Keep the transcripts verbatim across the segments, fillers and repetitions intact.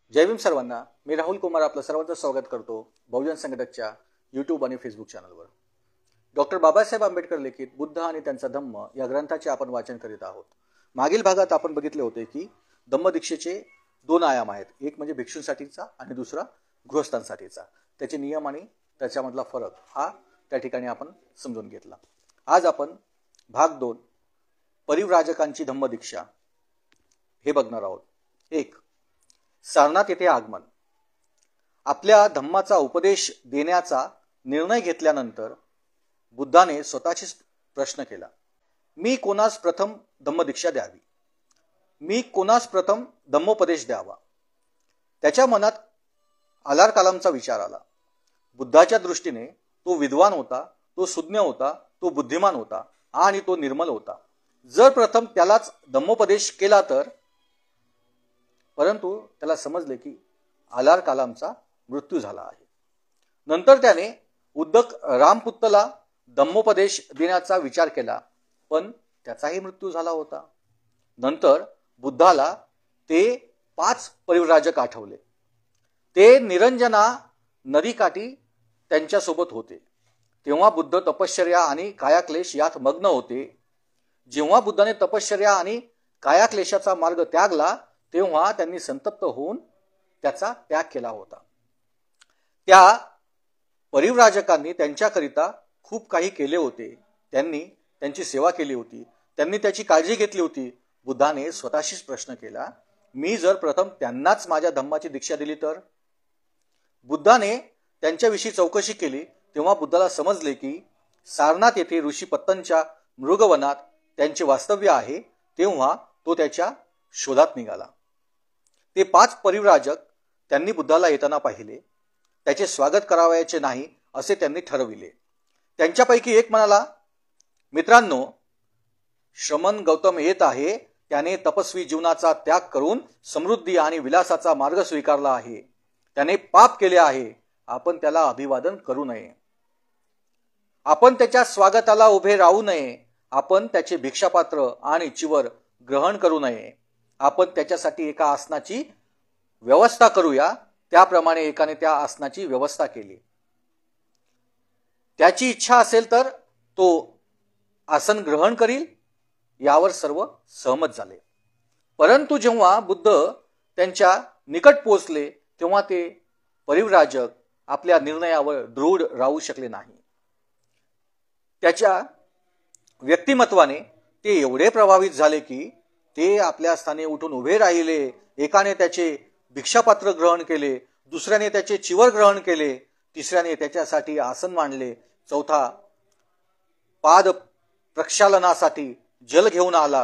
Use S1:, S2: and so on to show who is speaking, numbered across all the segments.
S1: जय भीम सर्वांना. मी राहुल कुमार आपलं सर्वांचं स्वागत करतो बहुजन संघटकच्या यूट्यूब आणि फेसबुक चॅनलवर. डॉक्टर बाबासाहेब आंबेडकर लिखित बुद्ध आणि त्यांचा धम्म या ग्रंथाचे आपण वाचन करीत आहोत. मागील भागात आपण बघितले होते की धम्मदीक्षेचे दोन आयाम आहेत, एक म्हणजे भिक्षूंसाठीचा आणि दुसरा गृहस्थांसाठीचा. त्याचे नियम आणि त्याच्यामधला फरक हा त्या ठिकाणी आपण समजून घेतला. आज आपण भाग दोन परिव्राजकांची धम्मदीक्षा हे बघणार आहोत. एक, सारनाथ येथे आगमन. आपल्या धम्माचा उपदेश देण्याचा निर्णय घेतल्यानंतर बुद्धाने स्वतःशीच प्रश्न केला, मी कोणास प्रथम धम्मदीक्षा द्यावी, मी कोणास प्रथम धम्मोपदेश द्यावा. त्याच्या मनात आलार कालामचा विचार आला. बुद्धाच्या दृष्टीने तो विद्वान होता, तो सुज्ञ होता, तो बुद्धिमान होता आणि तो निर्मल होता. जर प्रथम त्यालाच धम्मोपदेश केला तर, परंतु त्याला समजले की आलार कालामचा मृत्यू झाला आहे. नंतर त्याने उद्दक रामपुत्तला धम्मोपदेश देण्याचा विचार केला, पण त्याचाही मृत्यू झाला होता. नंतर बुद्धाला ते पाच परिव्राजक आठवले. ते निरंजना नदीकाठी त्यांच्यासोबत होते. तेव्हा बुद्ध तपश्चर्या आणि कायाक्लेश यात मग्न होते. जेव्हा बुद्धाने तपश्चर्या आणि कायाक्लेशाचा मार्ग त्यागला तेव्हा त्यांनी संतप्त होऊन त्याचा त्याग केला होता. त्या परिव्राजकांनी त्यांच्याकरिता खूप काही केले होते. त्यांनी त्यांची सेवा केली होती, त्यांनी त्याची काळजी घेतली होती. बुद्धाने स्वतःशीच प्रश्न केला, मी जर प्रथम त्यांनाच माझ्या धम्माची दीक्षा दिली तर. बुद्धाने त्यांच्याविषयी चौकशी केली. तेव्हा बुद्धाला समजले की सारनाथ येथे ऋषी पत्तनच्या मृगवनात त्यांचे वास्तव्य आहे. तेव्हा तो त्याच्या शोधात निघाला. ते पाच परिव्राजक त्यांनी बुद्धाला येताना पाहिले. त्याचे स्वागत करावयाचे नाही असे त्यांनी ठरविले. त्यांच्यापैकी एक म्हणाला, मित्रांनो, श्रमण गौतम येत आहे. त्याने तपस्वी जीवनाचा त्याग करून समृद्धी आणि विलासाचा मार्ग स्वीकारला आहे. त्याने पाप केले आहे. आपण त्याला अभिवादन करू नये. आपण त्याच्या स्वागताला उभे राहू नये. आपण त्याचे भिक्षापात्र आणि चिवर ग्रहण करू नये. आपण त्याच्यासाठी एका आसनाची व्यवस्था करूया. त्याप्रमाणे एकाने त्या आसनाची व्यवस्था केली. त्याची इच्छा असेल तर तो आसन ग्रहण करील. यावर सर्व सहमत झाले. परंतु जेव्हा बुद्ध त्यांच्या निकट पोहोचले तेव्हा ते परिव्राजक आपल्या निर्णयावर दृढ राहू शकले नाही. त्याच्या व्यक्तिमत्वाने ते एवढे प्रभावित झाले की ते आपल्या स्थानी उठून उभे राहिले. एकाने त्याचे भिक्षापात्र ग्रहण केले, दुसऱ्याने त्याचे चिवर ग्रहण केले, तिसऱ्याने त्याच्यासाठी आसन मांडले, चौथा पाद प्रक्षालनासाठी जल घेऊन आला.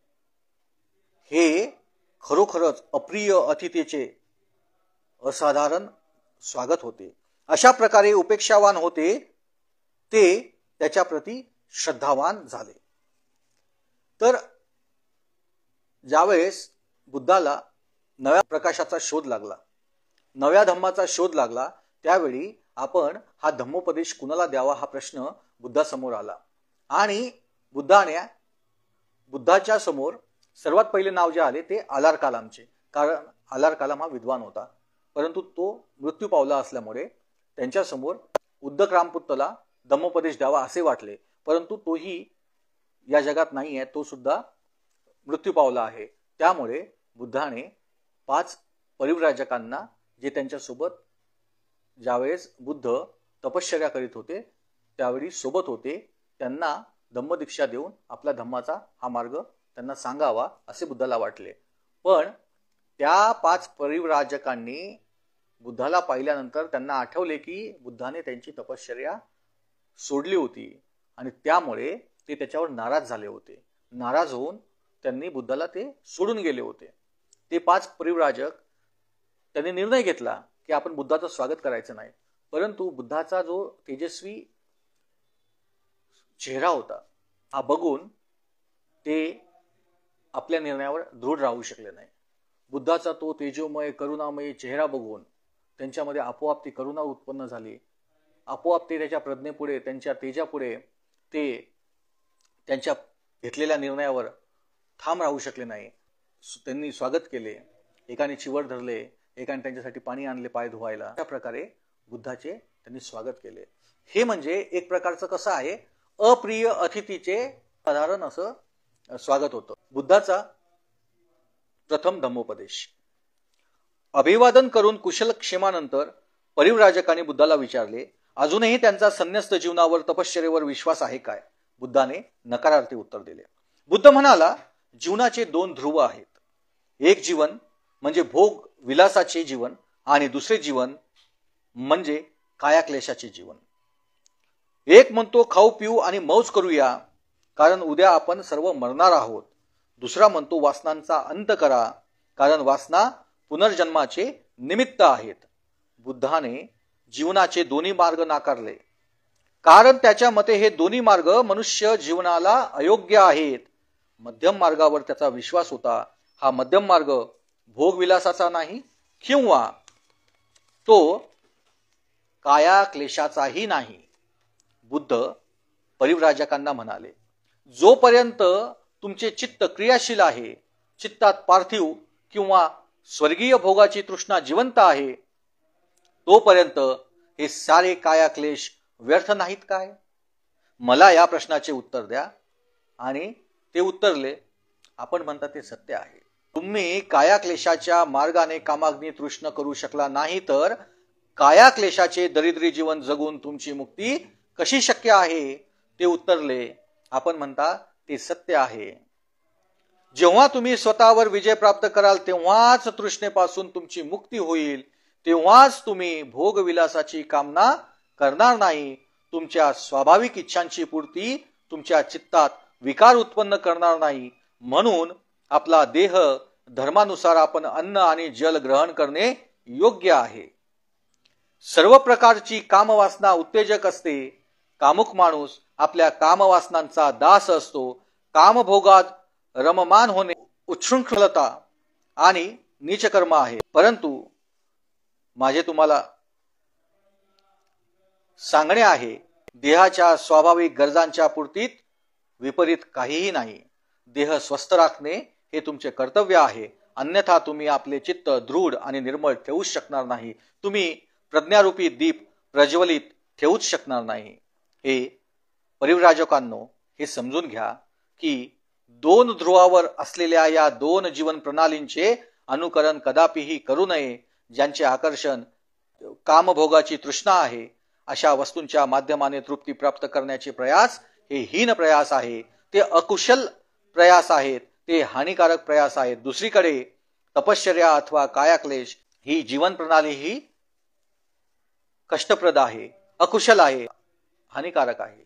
S1: हे खरोखरच अप्रिय अतिथीचे असाधारण स्वागत होते. अशा प्रकारे उपेक्षावान होते ते त्याच्या प्रती श्रद्धावान झाले. तर ज्यावेळेस बुद्धाला नव्या प्रकाशाचा शोध लागला, नव्या धम्माचा शोध लागला, त्यावेळी आपण हा धम्मोपदेश कुणाला द्यावा हा प्रश्न बुद्धासमोर आला. आणि बुद्धाने बुद्धाच्या समोर सर्वात पहिले नाव जे आले ते आलार कालामचे. कारण आलार कालाम हा विद्वान होता, परंतु तो मृत्यू पावला असल्यामुळे त्यांच्यासमोर उद्दक रामपुत्तला धम्मोपदेश द्यावा असे वाटले. परंतु तोही या जगात नाही आहे, तो सुद्धा मृत्यू पावला आहे. त्यामुळे बुद्धाने पाच परिव्राजकांना, जे त्यांच्यासोबत ज्यावेळेस बुद्ध तपश्चर्या करीत होते त्यावेळी सोबत होते, त्यांना धम्मदीक्षा देऊन आपला धम्माचा हा मार्ग त्यांना सांगावा असे बुद्धाला वाटले. पण त्या पाच परिव्राजकांनी बुद्धाला पाहिल्यानंतर त्यांना आठवले की बुद्धाने त्यांची तपश्चर्या सोडली होती आणि त्यामुळे ते त्याच्यावर नाराज झाले होते. नाराज होऊन त्यांनी बुद्धाला ते सोडून गेले होते. ते पाच परिव्राजक त्यांनी निर्णय घेतला की आपण बुद्धाचं स्वागत करायचं नाही. परंतु बुद्धाचा जो तेजस्वी चेहरा होता हा बघून ते आपल्या निर्णयावर दृढ राहू शकले नाही. बुद्धाचा तो तेजोमय करुणामय चेहरा बघून त्यांच्यामध्ये आपोआप ती करुणा उत्पन्न झाली. आपोआप ते त्याच्या प्रज्ञेपुढे, त्यांच्या तेजापुढे ते त्यांच्या घेतलेल्या निर्णयावर ठाम राहू शकले नाही. त्यांनी स्वागत केले. एकाने चिवर धरले, एकाने त्यांच्यासाठी पाणी आणले पाय धुवायला. त्या प्रकारे बुद्धाचे त्यांनी स्वागत केले. हे म्हणजे एक प्रकारचं कसं आहे, अप्रिय अतिथीचे साधारण असं स्वागत होतं. बुद्धाचा प्रथम धम्मोपदेश. अभिवादन करून कुशलक्षेमानंतर परिव्राजकांनी बुद्धाला विचारले, अजूनही त्यांचा संन्यस्त जीवनावर तपश्चर्येवर विश्वास आहे काय? बुद्धाने नकारार्थी उत्तर दिले. बुद्ध म्हणाला, जीवनाचे दोन ध्रुव आहेत. एक जीवन म्हणजे भोग विलासाचे जीवन आणि दुसरे जीवन म्हणजे कायाक्लेशाचे जीवन. एक म्हणतो खाऊ पिऊ आणि मौज करूया कारण उद्या आपण सर्व मरणार आहोत. दुसरा म्हणतो वासनांचा अंत करा कारण वासना पुनर्जन्माचे निमित्त आहेत. बुद्धाने जीवनाचे दोन्ही मार्ग नाकारले कारण त्याच्या मते हे दोन्ही मार्ग मनुष्य जीवनाला अयोग्य आहेत. मध्यम मार्गावर त्याचा विश्वास होता. हा मध्यम मार्ग भोगविलासाचा नाही किंवा तो कायाक्लेशाचाही नाही. बुद्ध परिव्राजकांना म्हणाले, जोपर्यंत तुमचे चित्त क्रियाशील आहे, चित्तात पार्थिव किंवा स्वर्गीय भोगाची तृष्णा जिवंत आहे, तोपर्यंत हे सारे कायाक्लेश व्यर्थ नाहीत काय? मला या प्रश्नाचे उत्तर द्या. आणि ते उत्तरले, आपण म्हणता ते सत्य आहे. तुम्ही कायाक्लेशाच्या मार्गाने कामाग्नी तृष्ण करू शकला नाही तर कायाक्लेशाचे दरिद्री जीवन जगून तुमची मुक्ती कशी शक्य आहे? ते उत्तरले, आपण म्हणता ते सत्य आहे. जेव्हा तुम्ही स्वतःवर विजय प्राप्त कराल तेव्हाच तृष्णेपासून तुमची मुक्ती होईल. तेव्हाच तुम्ही भोगविलासाची कामना करणार नाही. तुमच्या स्वाभाविक इच्छांची पूर्ती तुमच्या चित्तात विकार उत्पन्न करणार नाही. म्हणून आपला देह धर्मानुसार आपण अन्न आणि जल ग्रहण करणे योग्य आहे. सर्व प्रकारची कामवासना उत्तेजक असते. कामुक माणूस आपल्या कामवासनांचा दास असतो. कामभोगात रममान होणे उच्छृंखलता आणि नीचकर्म आहे. परंतु माझे तुम्हाला सांगणे आहे, देहाच्या स्वाभाविक गरजांच्या पूर्तीत विपरीत काहीही नाही. देह स्वस्थ राखणे हे तुमचे कर्तव्य आहे. अन्यथा तुम्ही आपले चित्त दृढ आणि निर्मळ ठेवूच शकणार नाही. तुम्ही प्रज्ञारूपी दीप प्रज्वलित ठेवूच शकणार नाही. हे परिव्राजकांनो, हे समजून घ्या की दोन ध्रुवावर असलेल्या या दोन जीवन प्रणालींचे अनुकरण कदापिही करू नये. ज्यांचे आकर्षण कामभोगाची तृष्णा आहे, अशा वस्तूंच्या माध्यमाने तृप्ती प्राप्त करण्याचे प्रयास हे हीन प्रयास आहे. ते अकुशल प्रयास आहेत. ते हानिकारक प्रयास आहेत. दुसरीकडे तपश्चर्या अथवा कायाक्लेश ही जीवन प्रणाली ही कष्टप्रद आहे, अकुशल आहे, हानिकारक आहे.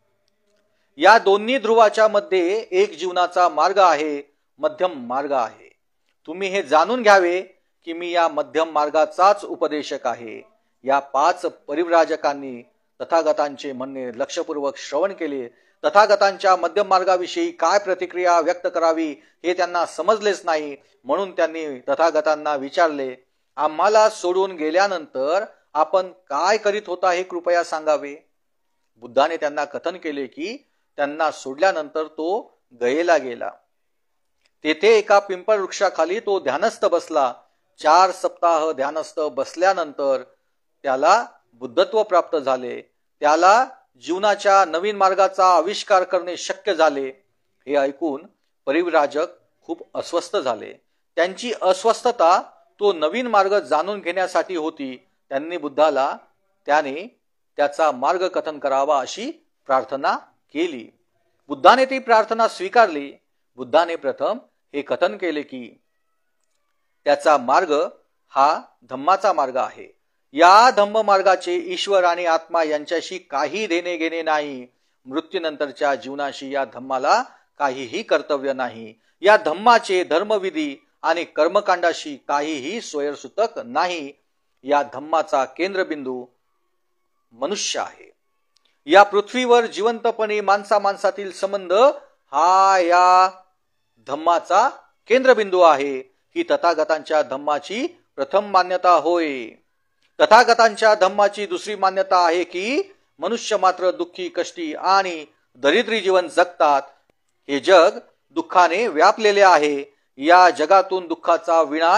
S1: या दोन्ही ध्रुवाच्या मध्ये एक जीवनाचा मार्ग आहे, मध्यम मार्ग आहे. तुम्ही हे जाणून घ्यावे की मी या मध्यम मार्गाचाच उपदेशक आहे. या पाच परिव्राजकांनी तथागतांचे म्हणणे लक्षपूर्वक श्रवण केले. तथागतांच्या मध्यम मार्गाविषयी काय प्रतिक्रिया व्यक्त करावी हे त्यांना समजलेच नाही. म्हणून त्यांनी तथागतांना विचारले, आम्हाला सोडून गेल्यानंतर आपण काय करीत होता हे कृपया सांगावे. बुद्धाने त्यांना कथन केले की त्यांना सोडल्यानंतर तो गयेला गेला. तेथे एका पिंपळ वृक्षाखाली तो ध्यानस्थ बसला. चार सप्ताह ध्यानस्थ बसल्यानंतर त्याला बुद्धत्व प्राप्त झाले. त्याला जीवनाच्या नवीन मार्गाचा आविष्कार करणे शक्य झाले. हे ऐकून परिव्राजक खूप अस्वस्थ झाले. त्यांची अस्वस्थता तो नवीन मार्ग जाणून घेण्यासाठी होती. त्यांनी बुद्धाला त्याने त्याचा मार्ग कथन करावा अशी प्रार्थना केली. बुद्धाने ती प्रार्थना स्वीकारली. बुद्धाने प्रथम हे कथन केले की त्याचा मार्ग हा धम्माचा मार्ग आहे. या धम्म मार्गाचे ईश्वर आणि आत्मा यांच्याशी काही देणे घेणे नाही. मृत्यूनंतरच्या जीवनाशी या धम्माला काहीही कर्तव्य नाही. या धम्माचे धर्मविधी आणि कर्मकांडाशी काहीही स्वयंसूतक नाही. या धम्माचा केंद्रबिंदू मनुष्य आहे. या पृथ्वीवर जिवंतपणे माणसा माणसातील संबंध हा या धम्माचा केंद्रबिंदू आहे. ही तथागतांच्या धम्माची प्रथम मान्यता होय. तथागतांच्या धम्माची दुसरी मान्यता आहे की मनुष्य मात्र दुःखी, कष्टी आणि दरिद्री जीवन जगतात. हे जग दुःखाने व्यापलेले आहे. या जगातून दुःखाचा विनाश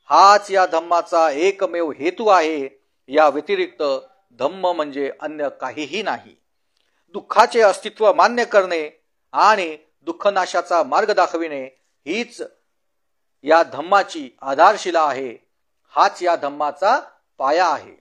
S1: हाच या धम्माचा एकमेव हेतू आहे. या व्यतिरिक्त धम्म म्हणजे अन्य काहीही नाही. दुःखाचे अस्तित्व मान्य करणे आणि दुःखनाशाचा मार्ग दाखविणे हीच या धम्माची आधारशिला आहे. हाच या धम्माचा पाया आहे.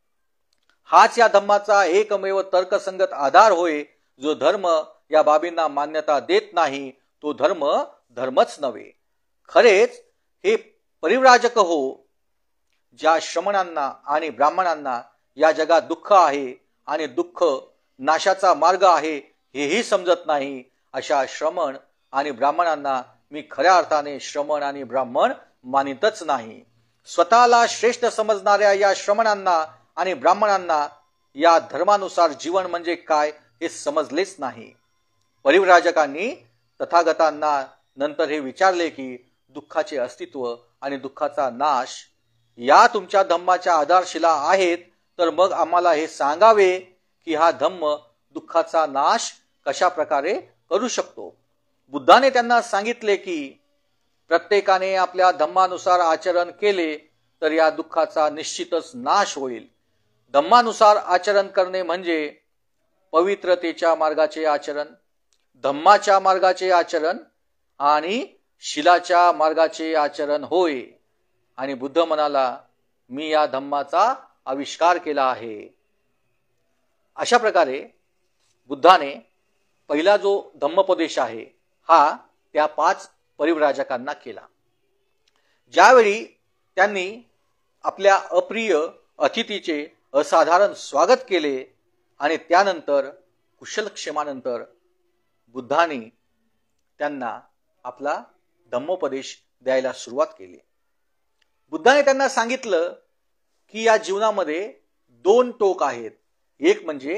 S1: हाच या धम्माचा एकमेव तर्कसंगत आधार होय. जो धर्म या बाबींना मान्यता देत नाही तो धर्म धर्मच नव्हे. खरेच हे परिव्राजक हो, ज्या श्रमणांना आणि ब्राह्मणांना या जगात दुःख आहे आणि दुःख नाशाचा मार्ग आहे हेही समजत नाही, अशा श्रमण आणि ब्राह्मणांना मी खऱ्या अर्थाने श्रमण आणि ब्राह्मण मानितच नाही. स्वतःला श्रेष्ठ समजणाऱ्या या श्रमणांना आणि ब्राह्मणांना या धर्मानुसार जीवन म्हणजे काय हे समजलेच नाही. परिव्राजकांनी तथागतांना नंतर हे विचारले की दुःखाचे अस्तित्व आणि दुःखाचा नाश या तुमच्या धम्माच्या आधारशिला आहेत, तर मग आम्हाला हे सांगावे की हा धम्म दुःखाचा नाश कशा प्रकारे करू शकतो. बुद्धाने त्यांना सांगितले की प्रत्येकाने आपल्या धम्मानुसार आचरण केले तर या दुःखाचा निश्चितच नाश होईल. धम्मानुसार आचरण करणे म्हणजे पवित्रतेच्या मार्गाचे आचरण, धम्माच्या मार्गाचे आचरण आणि शिलाच्या मार्गाचे आचरण होय. आणि बुद्ध म्हणाला, मी या धम्माचा आविष्कार केला आहे. अशा प्रकारे बुद्धाने पहिला जो धम्मोपदेश आहे हा त्या पाच परिव्राजकांना केला. ज्यावेळी त्यांनी आपल्या अप्रिय अतिथीचे असाधारण स्वागत केले आणि त्यानंतर कुशलक्षेमानंतर बुद्धाने त्यांना आपला धम्मोपदेश द्यायला सुरुवात केली. बुद्धाने त्यांना सांगितलं की या जीवनामध्ये दोन टोक आहेत. एक म्हणजे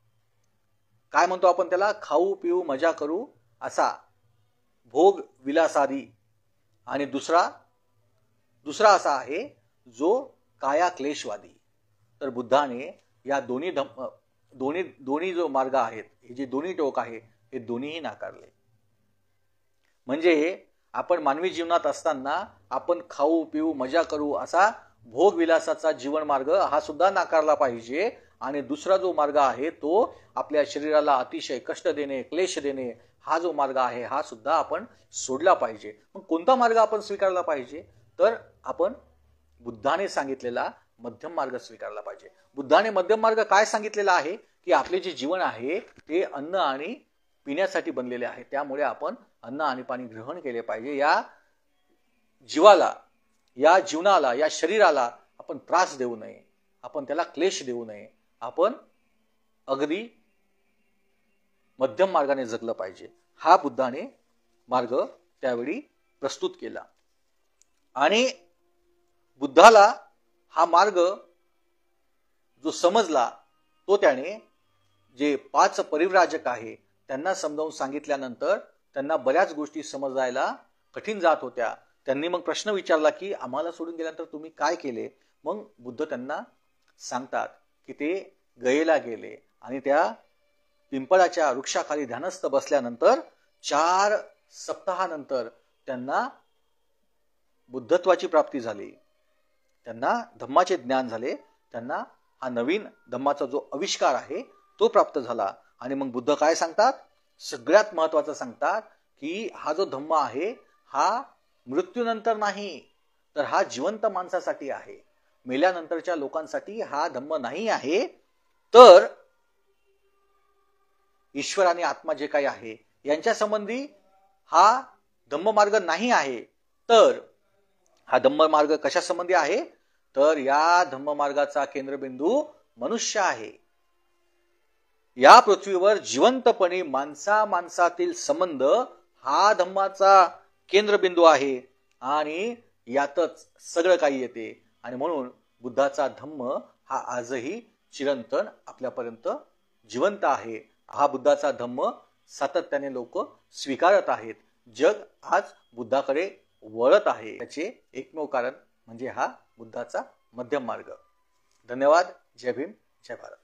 S1: काय म्हणतो आपण त्याला, खाऊ पिऊ मजा करू असा भोग विलासादी, आणि दुसरा दुसरा असा आहे जो काया क्लेशवादी. तर बुद्धाने या दोन्ही धम्म दोन्ही दोन्ही जो मार्ग आहेत, हे जे दोन्ही टोक आहे हे दोन्हीही नाकारले. म्हणजे आपण मानवी जीवनात असताना आपण खाऊ पिऊ मजा करू असा भोग विलासाचा जीवन मार्ग हा सुद्धा नाकारला पाहिजे, आणि दुसरा जो मार्ग आहे तो आपल्या शरीराला अतिशय कष्ट देणे, क्लेश देणे हा जो मार्ग आहे हा सुद्धा आपण सोडला पाहिजे. मग कोणता मार्ग आपण स्वीकारला पाहिजे, तर आपण बुद्धाने सांगितलेला मध्यम मार्ग स्वीकारला पाहिजे. बुद्धाने मध्यम मार्ग काय सांगितलेला आहे की आपले जे जीवन आहे ते अन्न आणि पिण्यासाठी बनलेले आहे, त्यामुळे आपण अन्न आणि पाणी ग्रहण केले पाहिजे. या जीवाला, या जीवनाला, या शरीराला आपण त्रास देऊ नये, आपण त्याला क्लेश देऊ नये, आपण अगदी मध्यम मार्गाने जगलं पाहिजे. हा बुद्धाने मार्ग त्यावेळी प्रस्तुत केला. आणि बुद्धाला हा मार्ग जो समजला तो त्याने जे पाच परिव्राजक आहे त्यांना समजावून सांगितल्यानंतर त्यांना बऱ्याच गोष्टी समजायला कठीण जात होत्या. त्यांनी मग प्रश्न विचारला की आम्हाला सोडून गेल्यानंतर तुम्ही काय केले. मग बुद्ध त्यांना सांगतात की ते गयेला गेले आणि त्या पिंपळाच्या वृक्षाखाली ध्यानस्थ बसल्यानंतर चार सप्ताहानंतर त्यांना बुद्धत्वाची प्राप्ती झाली, त्यांना धम्माचे ज्ञान झाले, त्यांना हा नवीन धम्माचा जो आविष्कार आहे तो प्राप्त झाला. आणि मग बुद्ध काय सांगतात, सगळ्यात महत्वाचं सांगतात की हा जो धम्म आहे हा मृत्यूनंतर नाही, तर हा जिवंत माणसासाठी आहे, मेल्यानंतरच्या लोकांसाठी हा धम्म नाही आहे. तर ईश्वर आणि आत्मा जे काही आहे यांच्या संबंधी हा धम्ममार्ग नाही आहे. तर हा धम्ममार्ग कशा संबंधी आहे, तर या धम्ममार्गाचा केंद्रबिंदू मनुष्य आहे. या पृथ्वीवर जिवंतपणे माणसा माणसातील संबंध हा धम्माचा केंद्रबिंदू आहे आणि यातच सगळं काही येते. आणि म्हणून बुद्धाचा धम्म हा आजही चिरंतन आपल्यापर्यंत जिवंत आहे. हा बुद्धाचा धम्म सातत्याने लोक स्वीकारत आहेत. जग आज बुद्धाकडे वळत आहे. याचे एकमेव कारण म्हणजे हा बुद्धाचा मध्यम मार्ग. धन्यवाद. जय भीम, जय भारत.